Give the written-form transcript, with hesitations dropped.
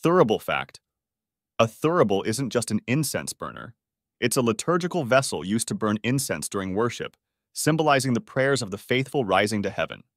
Thurible Fact: a thurible isn't just an incense burner. It's a liturgical vessel used to burn incense during worship, symbolizing the prayers of the faithful rising to heaven.